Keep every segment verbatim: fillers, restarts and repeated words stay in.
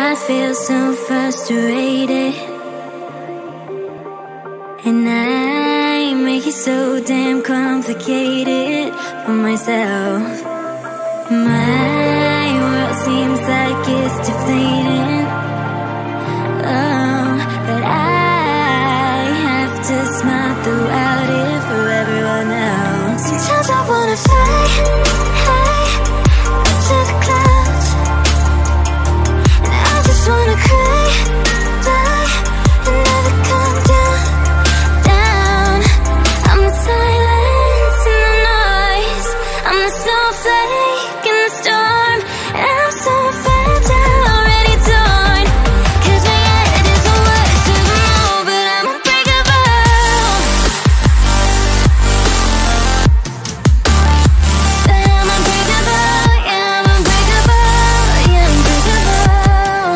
I feel so frustrated, and I make it so damn complicated for myself. My world seems like it's deflating. Oh, but I have to smile throughout it for everyone else. Sometimes I wanna fly high up to the clouds, and I just wanna cry, fly, and never come down, down. I'm the silence and the noise, I'm the snowflake in the storm, and I'm so fragile, already torn. Cause my head is the worst of them all, but I'm unbreakable. But I'm unbreakable, yeah, I'm unbreakable, yeah, unbreakable.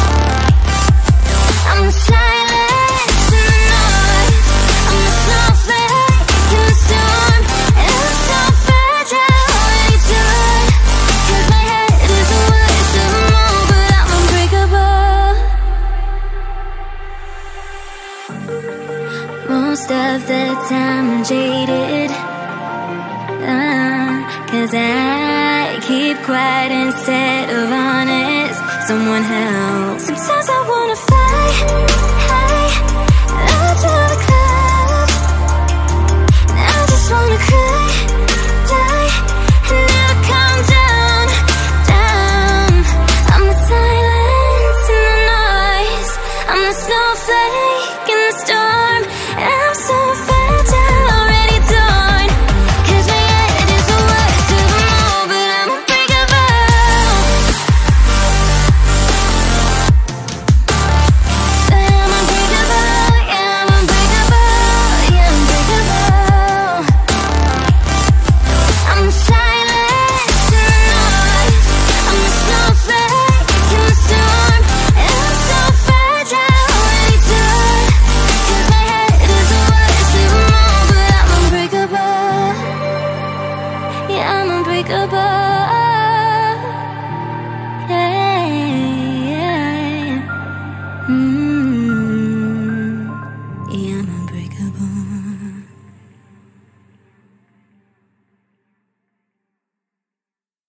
I'm the silence and the noise, I'm the snowflake in the storm, and I'm so fragile, already torn. Cause my head is the worst of them all, but I'm unbreakable. Most of the time I'm jaded, uh, cause I keep quiet instead of honest. Someone help. Sometimes I wanna fly high up to the clouds, and I just wanna cry,